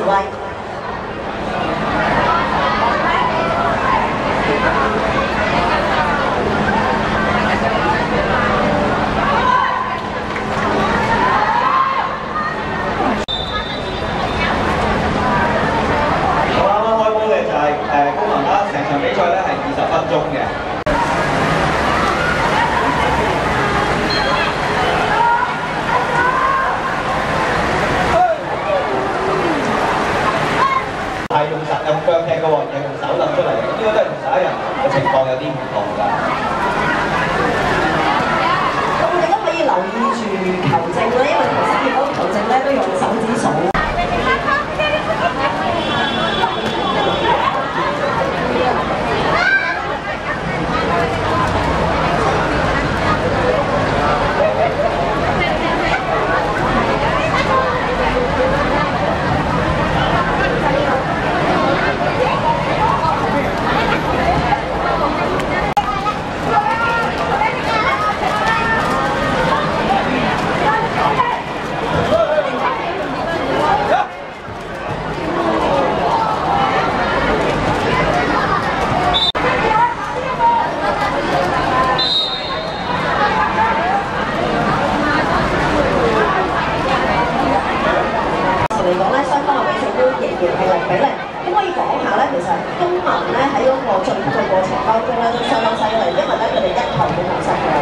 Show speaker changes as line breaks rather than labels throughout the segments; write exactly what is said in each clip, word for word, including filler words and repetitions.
威。
我啱啱開波嘅就係誒公民啦，成場比賽咧係二十分鐘嘅。 係用實用腳踢嘅喎，係用手揼出嚟嘅，呢個都係同十一人嘅情況有啲唔同㗎。
咁我哋都可以留意住球證啦，因為頭先見到球證咧都用手指數。嚟講咧，雙方嘅比數都仍然係零比零。咁可以講下咧，其實公民咧喺嗰個晉級嘅過程當中咧都相當犀利，因為咧佢哋一球都冇失嘅。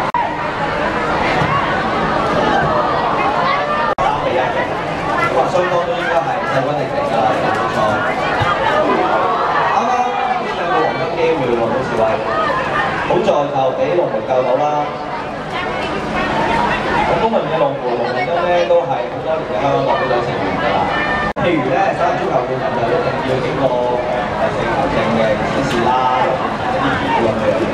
三比一嘅，咁啊雙方都應該係勢均力敵㗎啦，冇錯。啱啱呢兩個黃金機會喎，好似話，好在就俾龍門救到啦。 咁公民嘅龍門龍門金咧都係好多年嘅香港代表隊成員㗎啦。譬如咧，手足球冠軍就一定要經過誒四球證嘅指示啦，一啲義務咁樣嘅。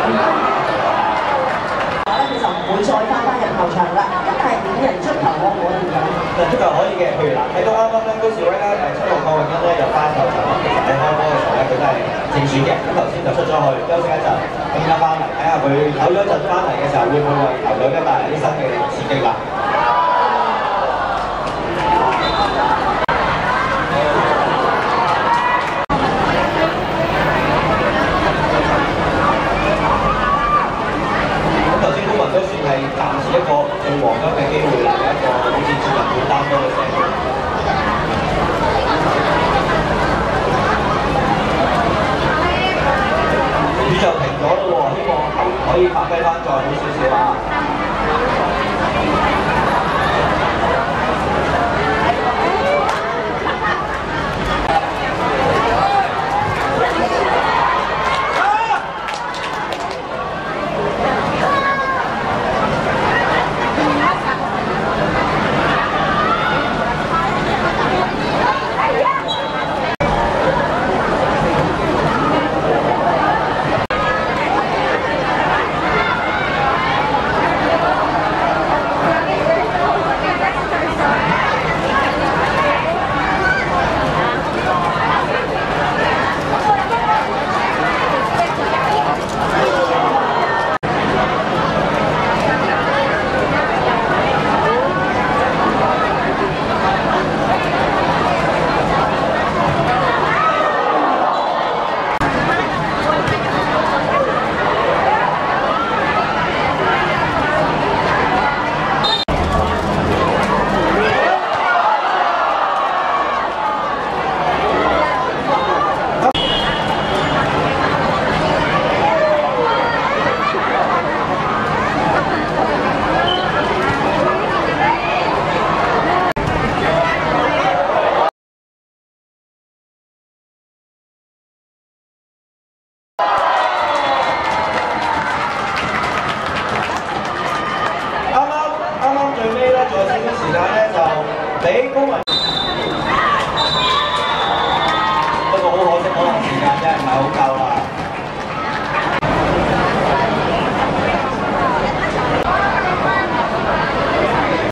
我咧佢就唔會再翻返入球場啦。咁但係五人出球可唔可以㗎？
人足球可以嘅，譬如嗱，睇到啱啱咧高士威咧誒七號鄺永恩咧又翻球場啦，其實喺開波嘅時候咧佢都係正選嘅，咁頭先就出咗去休息一陣，咁而家翻嚟睇下佢唞咗一陣翻嚟嘅時候會唔會為球隊咧帶嚟啲新嘅刺激啦？ 都算係暫時一個最黃金嘅機會啦，一個好似接近半單波嘅射門。雨就停咗咯喎，希望球員可以發揮翻再好少少啊！最尾咧，仲有少少時間咧，就俾公民。